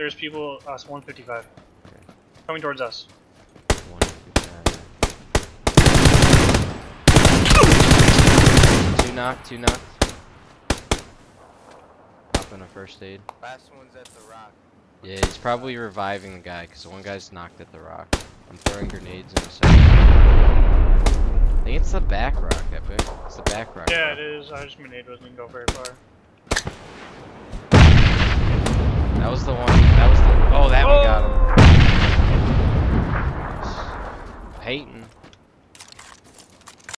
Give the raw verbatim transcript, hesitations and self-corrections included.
There's people, us, one fifty-five. Okay. Coming towards us. one fifty-five. Two knocked, two knocked. Popping a first aid. Last one's at the rock. Yeah, he's probably reviving the guy, because the one guy's knocked at the rock. I'm throwing grenades in a second. I think it's the back rock, Epic. It's the back rock. Yeah, it is. I just my nade wasn't go very far. That was the one. That was the. Oh, that Oh! one got him. Hating.